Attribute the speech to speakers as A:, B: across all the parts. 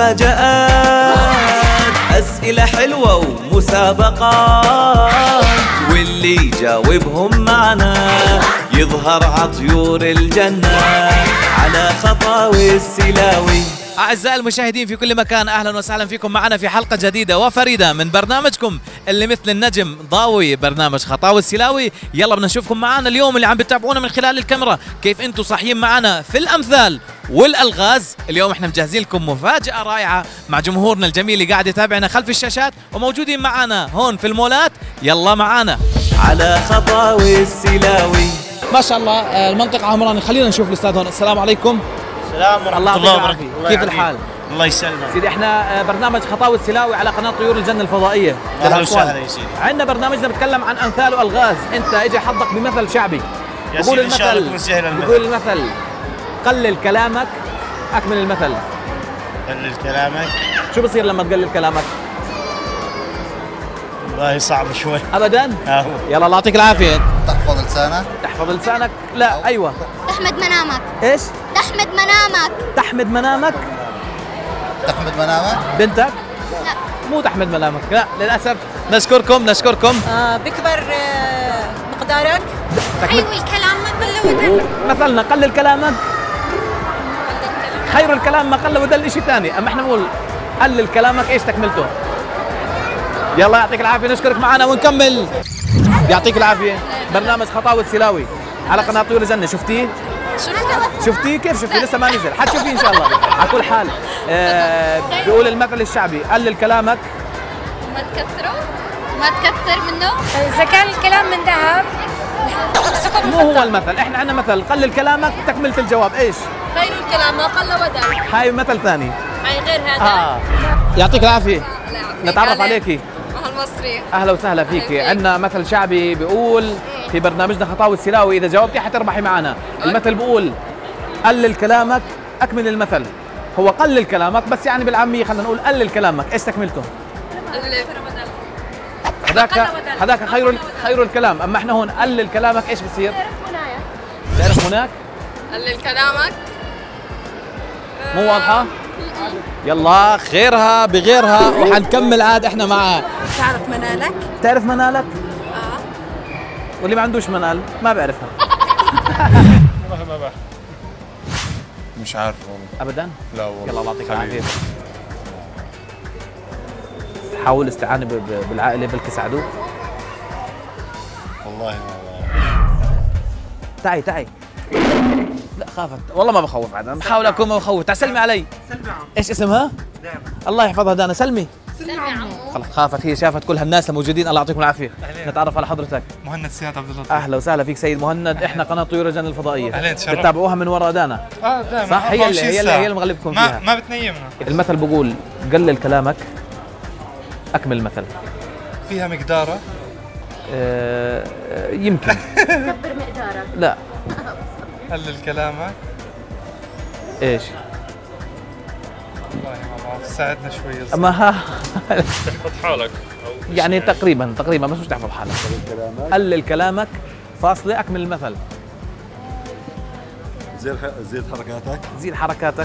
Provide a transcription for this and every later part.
A: مفاجآت، أسئلة حلوة ومسابقات، واللي يجاوبهم معنا يظهر عطيور الجنة على خطاوي السلاوي. أعزائي المشاهدين في كل مكان، أهلا وسهلا فيكم معنا في حلقة جديدة وفريدة من برنامجكم اللي مثل النجم ضاوي، برنامج خطاوي السلاوي. يلا بدنا نشوفكم معنا اليوم اللي عم بتتابعونا من خلال الكاميرا كيف انتم صاحيين معنا في الأمثال والألغاز. اليوم احنا مجهزين لكم مفاجأة رائعة مع جمهورنا الجميل اللي قاعد يتابعنا خلف الشاشات وموجودين معنا هون في المولات. يلا معنا على خطاوي السلاوي. ما شاء الله المنطقة عمراني. خلينا نشوف الأستاذ هون. السلام عليكم.
B: السلام ورحمة الله وبركاته.
A: كيف الحال؟
B: الله يسلمك
A: سيدي. احنا برنامج خطاوي السلاوي على قناة طيور الجنة الفضائية.
B: أهلا وسهلا يا سيدي.
A: عندنا برنامجنا بتكلم عن أمثال وألغاز. أنت إجا حظك بمثل شعبي.
B: يا سيدي إن شاء الله تكون سهلة المثل.
A: بقول المثل: قلل كلامك أكمل المثل.
B: قلل كلامك.
A: شو بصير لما تقلل كلامك؟
B: والله صعب شوي.
A: أبدا؟ يلا الله يعطيك العافية.
C: تحفظ لسانك.
A: تحفظ لسانك؟ لا. أيوة.
D: تحمد منامك.
A: إيش؟
D: تحمد منامك.
A: تحمد منامك؟
C: تحمد منامك.
A: بنتك؟
D: لا.
A: مو تحمد منامك، لا للأسف. نشكركم.
E: بكبر مقدارك.
D: حيو الكلام ما قل ودل.
A: مثلنا قلل كلامك. خير الكلام ما قل ودل شيء ثاني، اما احنا نقول قلل كلامك ايش تكملته. يلا يعطيك العافيه، نشكرك معنا ونكمل. يعطيك العافيه. برنامج خطاوي السلاوي على قناه طيور الجنه. شفتيه؟ شفتيه كيف شفتيه؟ لسه ما نزل، حتشوفيه ان شاء الله. على كل حال بيقول المثل الشعبي: قلل كلامك
D: ما تكثر منه.
E: إذا كان الكلام من ذهب
A: مو هو المثل. احنا عندنا مثل: قلل كلامك تكملة الجواب ايش؟
E: خير الكلام ما قل ودل.
A: هاي مثل ثاني.
E: هاي غير هذا.
A: يعطيك العافيه. نتعرف عليكي.
E: المصري.
A: اهلا وسهلا فيكي. عندنا مثل شعبي بيقول في برنامجنا خطاوي السلاوي، اذا جاوبتي حتربحي معنا. المثل بيقول: قلل كلامك اكمل المثل. هو قلل كلامك بس يعني بالعاميه خلينا نقول قلل كلامك ايش تكملته؟ هذاك خير الكلام، اما احنا هون قلل كلامك ايش بصير؟ تعرف هناك؟
E: قلل كلامك.
A: مو واضحه؟ يلا خيرها بغيرها وحنكمل عاد احنا معاه.
E: تعرف منالك؟
A: تعرف منالك؟ واللي ما عندوش منال ما بعرفها.
F: والله ما بعرف. مش عارف والله.
A: ابدا؟
F: لا والله.
A: يلا الله يعطيك العافيه. حاول استعانه بالعائله بلكي ساعدوك.
F: والله ما بعرف.
A: تعي. لا خافت والله ما بخوف عاد، بحاول اكون ما بخوف. تعال سلمي علي. سلمي عمو. ايش اسمها؟ دانا. الله يحفظها دانا. سلمي عمو. خلص خافت هي، شافت كل هالناس الموجودين. الله يعطيكم العافيه. نتعرف على حضرتك.
F: مهند سياد عبد اللطيف.
A: اهلا وسهلا فيك سيد مهند. احنا قناه طيور الجنه الفضائيه.
F: اهلا تشرفت.
A: بتتابعوها من وراء دانا.
F: دائما.
A: صح. هي اللي مغلبكم فيها.
F: ما بتنيمنا.
A: المثل بقول: قلل كلامك اكمل المثل.
F: فيها مقداره.
A: يمكن.
D: كبر مقدارك.
A: لا.
F: قلل كلامك.
A: ايش؟
F: والله ما بعرف، ساعدنا شوي.
A: اما
F: تحفظ حالك
A: يعني تقريبا بس مش تحفظ حالك. قلل كلامك فاصله اكمل المثل.
C: زيد حركاتك.
A: زيد حركاتك.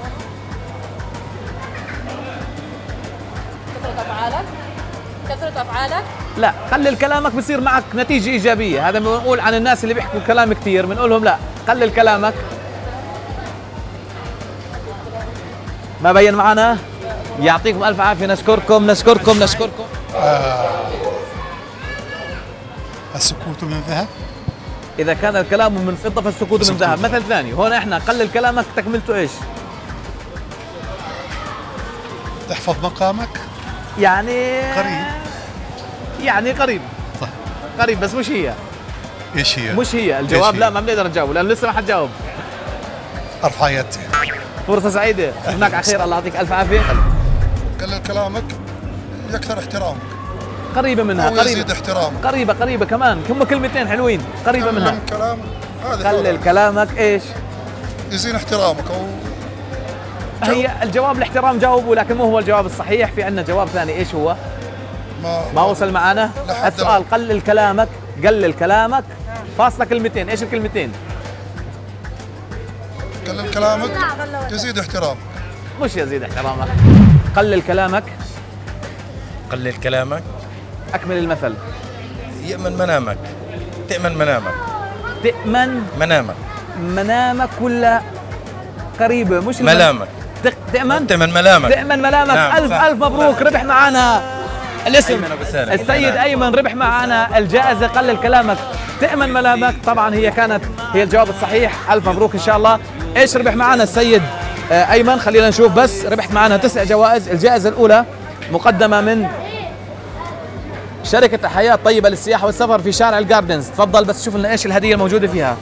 E: كثرة أفعالك.
A: لا، قلل كلامك بصير معك نتيجة إيجابية. هذا بنقول عن الناس اللي بيحكوا كلام كثير، بنقول لهم لا قلل كلامك. ما بين معنا. يعطيكم ألف عافية. نشكركم.
C: السكوت من ذهب.
A: إذا كان الكلام من فضة فالسكوت من ذهب. مثل ثاني هون احنا قلل كلامك تكملته ايش؟
C: تحفظ مقامك.
A: يعني قريب.
C: صح.
A: قريب بس مش هي.
C: ايش هي؟
A: مش هي الجواب. لا ما بنقدر نجاوب لأنه لسه ما حتجاوب.
C: ارفع يدي.
A: فرصة سعيدة. هناك على خير. الله يعطيك ألف عافية.
C: قلل كلامك يكثر احترامك.
A: قريبة منها.
C: أو يزيد احترامك.
A: قريبة كمان. هم كلمتين حلوين. قريبة منها.
C: كلام
A: قلل كلامك ايش؟
C: يزين احترامك. أو
A: هي الجواب الاحترام جاوبوا، لكن مو هو الجواب الصحيح. في عندنا جواب ثاني. ايش هو؟ ما وصل معانا. السؤال: قلل كلامك فاصلة كلمتين. ايش الكلمتين؟
C: قلل كلامك يزيد احترامك.
A: مش يزيد احترامك. قلل كلامك.
G: قلل كلامك.
A: أكمل المثل.
G: يأمن منامك. تأمن منامك.
A: تأمن
G: منامك.
A: منامك ولا قريبة مش
G: ملامك.
A: تأمن
G: ملامك.
A: تأمن ملامك.
G: نعم.
A: ألف ألف مبروك. ربح معنا الاسم السيد أيمن، ربح معنا الجائزة. قلل كلامك تأمن ملامك، طبعا هي الجواب الصحيح. ألف مبروك إن شاء الله. إيش ربح معنا السيد أيمن؟ خلينا نشوف بس. ربحت معنا 9 جوائز. الجائزة الأولى مقدمة من شركة حياة طيبة للسياحة والسفر في شارع الجاردنز. تفضل بس شوف لنا إيش الهدية الموجودة فيها.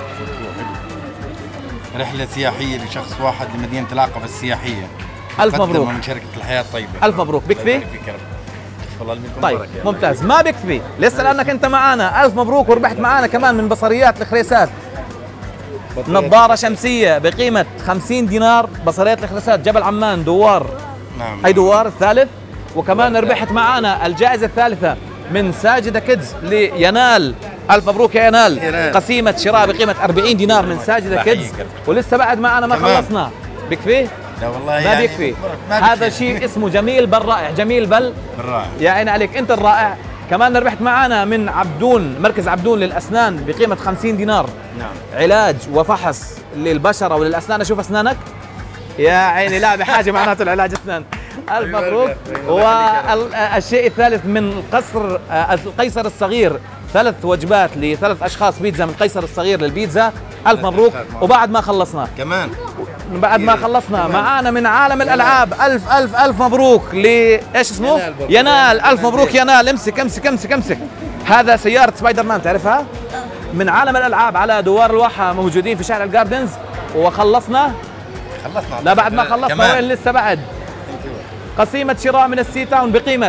G: رحلة سياحية لشخص واحد لمدينة العقبة السياحية.
A: ألف مبروك
G: من شركة الحياة الطيبة.
A: ألف مبروك. بكفي؟
G: والله
A: طيب ممتاز. ما بكفي لسه لأنك أنت معانا. ألف مبروك وربحت معانا كمان من بصريات الخريسات نظارة شمسية بقيمة 50 دينار. بصريات الخريسات جبل عمان دوار.
G: نعم.
A: هي دوار الثالث. وكمان ربحت معانا الجائزة الثالثة من ساجدة كيدز لينال. ألف مبروك يا ينال. قسيمة شراء بقيمة 40 دينار من ساجدة كيدز. ولسه بعد معنا ما خلصنا. بكفي؟
G: لا والله
A: ما
G: يعني
A: بيكفي. هذا شيء اسمه جميل بل رائع. جميل بل
G: رائع.
A: يا عيني عليك انت الرائع. كمان ربحت معنا من عبدون، مركز عبدون للأسنان بقيمة 50 دينار.
G: نعم.
A: علاج وفحص للبشرة وللأسنان. أشوف أسنانك يا عيني. لا بحاجة معناته العلاج أسنان. ألف مبروك. والشيء الثالث من قصر القيصر الصغير 3 وجبات ل3 أشخاص بيتزا من قيصر الصغير للبيتزا. ألف مبروك. وبعد ما خلصنا
G: كمان
A: بعد ما خلصنا معانا من عالم الألعاب. ألف ألف ألف مبروك إيش اسمه؟ ينال. ألف مبروك ينال. امسك امسك امسك امسك. هذا سيارة سبايدر مان تعرفها؟ من عالم الألعاب على دوار الواحة موجودين في شارع الجاردنز. وخلصنا لا بعد ما خلصنا وين لسه بعد. قسيمة شراء من السي تاون بقيمة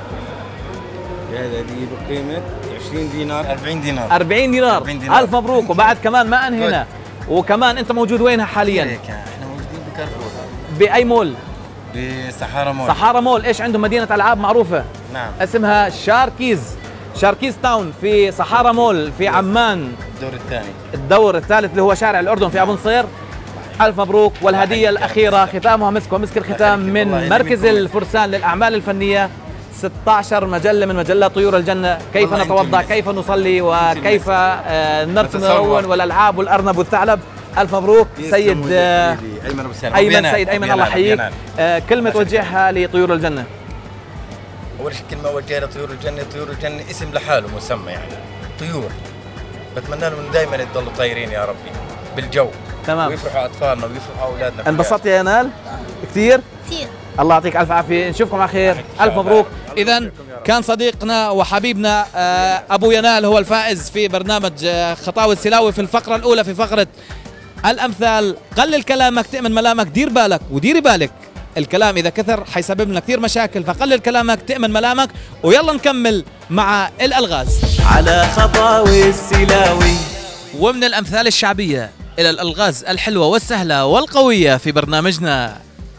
G: هذه بقيمة 20 دينار 40 دينار
A: 40 دينار. ألف مبروك. وبعد كمان ما أنهينا. وكمان أنت موجود وينها حاليا؟
G: احنا موجودين بكارفور.
A: بأي مول؟
G: بصحارى مول.
A: صحارى مول. إيش عندهم مدينة ألعاب معروفة.
G: نعم.
A: اسمها شاركيز تاون في صحارى مول في عمان. الدور الثالث اللي هو شارع الأردن في أبو نصير. ألف مبروك. والهدية الأخيرة ختامها مسك ومسك الختام من مركز الفرسان للأعمال الفنية. 16 مجلة من مجلات طيور الجنة. كيف نتوضأ، كيف نصلي، وكيف نرسم الرون والألعاب والأرنب والثعلب. ألف مبروك سيد أيمن. سيد أيمن الله يحييك. كلمة توجهها لطيور الجنة.
G: أول شيء كلمة أوجهها لطيور الجنة. طيور الجنة اسم لحاله مسمى يعني طيور. بتمنى لهم دائما يضلوا طايرين يا ربي بالجو.
A: تمام.
G: ويفرحوا أطفالنا ويفرحوا أولادنا.
A: انبسطت يا ينال كثير؟
D: كثير.
A: الله يعطيك ألف عافية. نشوفكم على خير. ألف مبروك. إذا كان صديقنا وحبيبنا أبو ينال هو الفائز في برنامج خطاوي السلاوي في الفقرة الأولى في فقرة الأمثال. قلل كلامك تأمن ملامك. دير بالك وديري بالك، الكلام إذا كثر حيسبب لنا كثير مشاكل، فقلل كلامك تأمن ملامك. ويلا نكمل مع الألغاز
H: على خطاوي السلاوي.
A: ومن الأمثال الشعبية إلى الألغاز الحلوة والسهلة والقوية في برنامجنا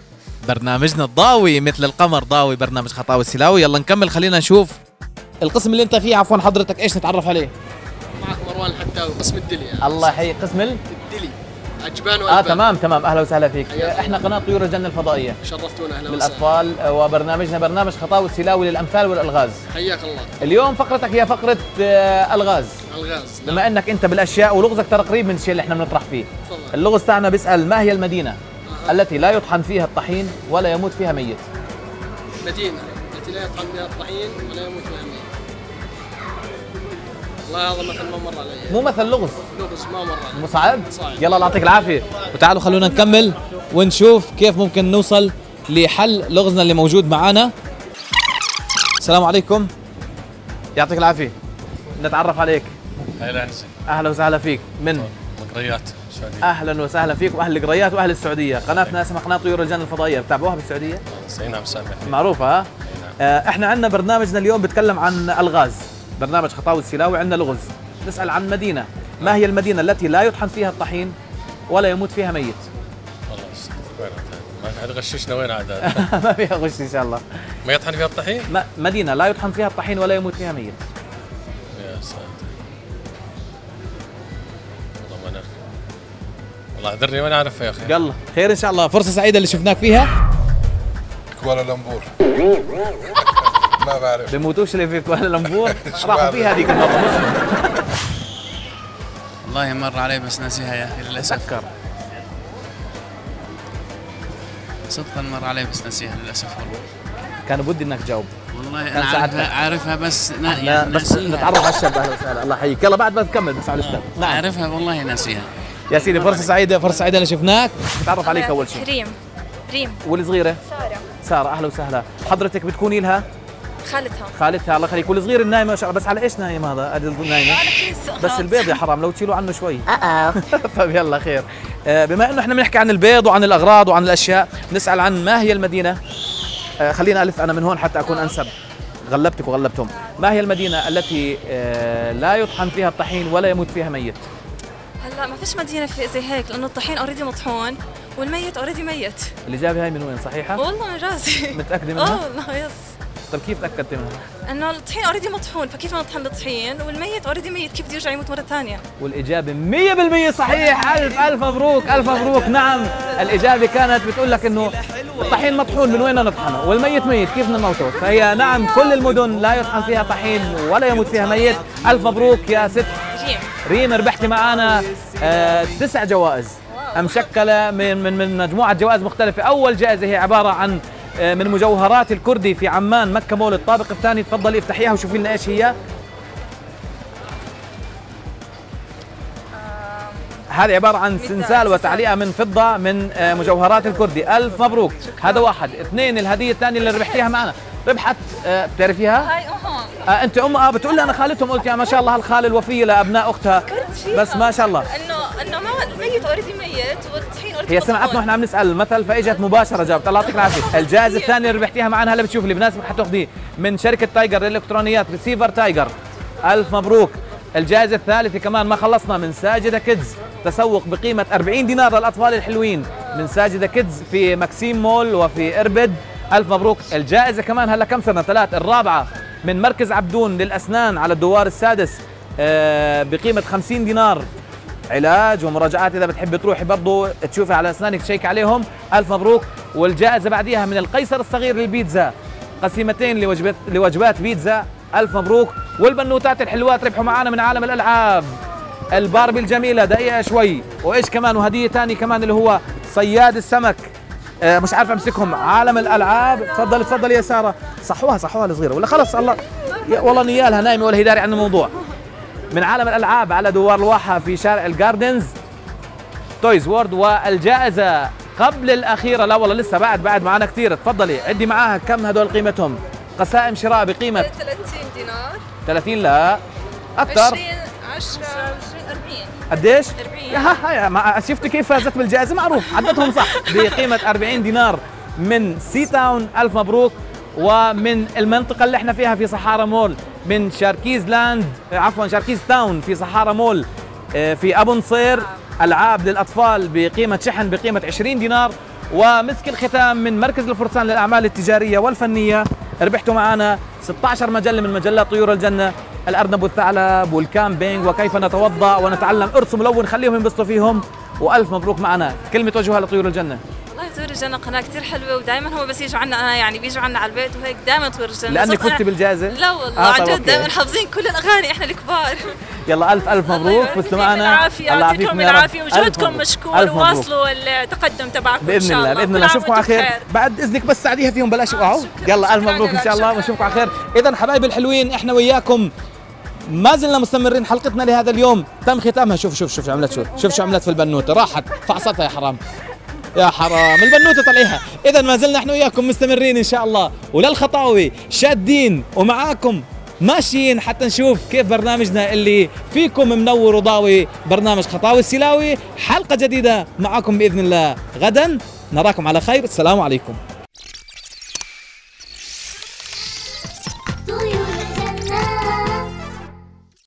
A: الضاوي مثل القمر ضاوي، برنامج خطاوي السلاوي. يلا نكمل. خلينا نشوف القسم اللي انت فيه. عفوا حضرتك ايش نتعرف عليه؟
I: معك مروان الحتاوي قسم الدلي يعني.
A: الله يحييك. قسم
I: الدلي عجبان والبان.
A: تمام اهلا وسهلا فيك. احنا قناه طيور الجنه الفضائيه.
I: شرفتونا. اهلا وسهلا.
A: للاطفال. وبرنامجنا برنامج خطاوي السلاوي للامثال والالغاز.
I: حياك الله.
A: اليوم فقرتك هي فقره الغاز. بما انك انت بالاشياء ولغزك ترى قريب من الشيء اللي احنا بنطرح فيه. تفضل. اللغز تاعنا بيسال ما هي المدينه التي لا يطحن فيها الطحين ولا يموت فيها ميت؟
I: مدينة التي لا يطحن فيها الطحين ولا يموت فيها ميت. والله هذا مثل ما مر علي.
A: مو مثل لغز
I: ما مر علي.
A: مو صعب؟ يلا الله يعطيك العافية. وتعالوا خلونا نكمل ونشوف كيف ممكن نوصل لحل لغزنا اللي موجود معانا. السلام عليكم. يعطيك العافية. نتعرف عليك. أهلا وسهلا فيك. من
F: قريات السعودية.
A: اهلا وسهلا فيكم اهل القريات واهل السعوديه. قناتنا اسمها قناه طيور الجنه الفضائيه. بتابعوها بالسعوديه؟
F: نعم سامع.
A: معروفه ها؟ احنا عندنا برنامجنا اليوم بيتكلم عن الغاز. برنامج خطاوي السلاوي. عندنا لغز نسال عن مدينه. ما هي المدينه التي لا يطحن فيها الطحين ولا يموت فيها ميت؟
F: خلاص ما عاد غششنا وين عاد.
A: ما فيها غش ان شاء الله.
F: ما يطحن فيها الطحين؟
A: مدينه لا يطحن فيها الطحين ولا يموت فيها ميت.
F: يا ساتر. والله والله دري ما نعرفها يا اخي.
A: يلا خير ان شاء الله، فرصه سعيده اللي شفناك فيها.
C: كوالالمبور. ما بعرف.
A: بموتوش اللي في كوالالمبور راحوا فيها هذيك المره.
J: والله مر علي بس ناسيها يا اخي للاسف.
A: سكر.
J: صدقا مر علي بس ناسيها للاسف والله.
A: كان بدي انك تجاوب.
J: والله انا عارفها بس
A: يعني بس نتعرف على الشاب. اهلا وسهلا، الله يحييك. يلا بعد ما تكمل بس على الاستاذ.
J: نعم عارفها والله ناسيها.
A: يا سيدي فرصه سعيده، فرصه سعيده اللي شفناك. نتعرف عليك اول شيء.
E: ريم.
A: والصغيره؟
E: سارة.
A: اهلا وسهلا. حضرتك بتكوني لها؟
E: خالتها
A: الله يخليك. والصغير النايم ما شاء الله، بس على ايش نايم هذا؟ نايمه بس البيض يا حرام لو تشيلوا عنه شوي. طيب يلا خير. بما انه احنا بنحكي عن البيض وعن الاغراض وعن الاشياء، نسال عن ما هي المدينه. خلينا الف انا من هون حتى اكون انسب. غلبتك وغلبتهم. ما هي المدينه التي لا يطحن فيها الطحين ولا يموت فيها ميت؟
E: هلا ما فيش مدينه في زي هيك، لانه الطحين اوريدي مطحون والميت اوريدي ميت.
A: الاجابه هاي من وين؟ صحيحه؟
E: والله من راسي.
A: متاكده منها؟
E: والله يس.
A: طيب كيف تاكدت منها؟
E: انه الطحين اوريدي مطحون، فكيف نطحن الطحين والميت اوريدي ميت، كيف بده يرجع يموت مره ثانيه؟
A: والاجابه 100% صحيح. الف مبروك، الف مبروك. نعم الاجابه كانت بتقول لك انه الطحين مطحون، من وين نطحنه؟ والميت ميت، كيف بدنا نموته؟ فهي نعم كل المدن لا يطحن فيها طحين ولا يموت فيها ميت. الف مبروك يا ست ريم، ربحتي معنا 9 جوائز مشكله من مجموعه جوائز مختلفه. اول جائزه هي عباره عن من مجوهرات الكردي في عمان مكة مول الطابق الثاني. تفضلي افتحيها وشوفي لنا ايش هي. هذه عبارة عن سنسال وتعليقة من فضة من مجوهرات الكردي. ألف مبروك. هذا واحد. اثنين، الهدية الثانية اللي ربحتيها معنا ربحت بتعرفيها؟
E: هاي امها.
A: انت ام بتقول لي انا خالتهم، قلت يا ما شاء الله هالخاله الوفيه لابناء اختها. بس ما شاء الله
E: انه ما الميت اوريدي ميت والطحين اوريدي.
A: هي سمعتنا واحنا عم نسال المثل فاجت مباشره جاوبت. الله يعطيك العافيه. الجائزه الثانيه اللي ربحتيها معنا هلا بتشوف اللي بناسبك حتاخذيه من شركه تايجر للالكترونيات، ريسيفر تايجر. الف مبروك. الجائزه الثالثه كمان ما خلصنا، من ساجده كيدز، تسوق بقيمه 40 دينار للاطفال الحلوين من ساجده كيدز في ماكسيم مول وفي اربد. الف مبروك. الجائزه كمان هلا كم صرنا؟ 3. الرابعه من مركز عبدون للاسنان على الدوار السادس بقيمه 50 دينار، علاج ومراجعات اذا بتحبي تروحي برضه تشوفي على اسنانك تشيك عليهم. الف مبروك. والجائزه بعديها من القيصر الصغير للبيتزا، قسيمتين لوجبات بيتزا. الف مبروك. والبنوتات الحلوات ربحوا معنا من عالم الالعاب الباربي الجميله. دقيقه شوي. وايش كمان؟ وهديه ثانيه كمان اللي هو صياد السمك. مش عارف امسكهم. عالم الالعاب. تفضل يا ساره. صحوها الصغيره ولا خلص؟ الله والله نيالها نايمه ولا هي داري عن الموضوع. من عالم الالعاب على دوار الواحه في شارع الجاردنز تويز وورد. والجائزه قبل الاخيره، لا والله لسه بعد معنا كثير. تفضلي عدي معاها كم هدول قيمتهم. قسائم شراء بقيمه
E: 30 دينار.
A: 30 لا اكثر.
E: 20 10 20 40.
A: قديش؟
E: 40.
A: يا شفتوا كيف فازت بالجائزه؟ معروف عدتهم صح. بقيمه 40 دينار من سي تاون. الف مبروك. ومن المنطقه اللي احنا فيها في صحارى مول، من شاركيز تاون في صحارى مول في ابو نصير، العاب للاطفال بقيمه شحن بقيمه 20 دينار. ومسك الختام من مركز الفرسان للاعمال التجاريه والفنيه، ربحتوا معنا 16 مجله من مجلات طيور الجنه، الارنب والثعلب والكامبينج وكيف نتوضا ونتعلم ارسم ملون، خليهم ينبسطوا فيهم. والف مبروك معنا. كلمه توجهها لطيور الجنه.
E: والله طيور الجنة قناة كثير حلوة، ودائما هم بس يجوا عنا، أنا يعني بيجوا عنا على البيت وهيك دائما طيور الجنة.
A: لأنك فزتي بالجائزة؟
E: لا والله عن جد دائما حافظين كل الأغاني إحنا الكبار.
A: يلا ألف مبروك، فزتوا معنا.
E: الله يعطيكم العافية وجودكم مشكور، وواصلوا التقدم تبعكم
A: بإذن الله. بإذن الله نشوفكم على خير. بعد إذنك بس ساعديها فيهم بلاش يقعوا. يلا ألف مبروك إن شاء الله ونشوفكم على خير. إذا حبايبي الحلوين إحنا وياكم ما زلنا مستمرين. حلقتنا لهذا اليوم تم ختامها. شوف عملت شو عملت في البنوتة، راحت فعصتها يا حرام البنوتة طلعيها. إذا ما زلنا احنا وياكم مستمرين إن شاء الله، وللخطاوي شادين ومعاكم ماشيين حتى نشوف كيف برنامجنا اللي فيكم منور وضاوي، برنامج خطاوي السلاوي. حلقة جديدة معاكم بإذن الله غدا. نراكم على خير. السلام عليكم.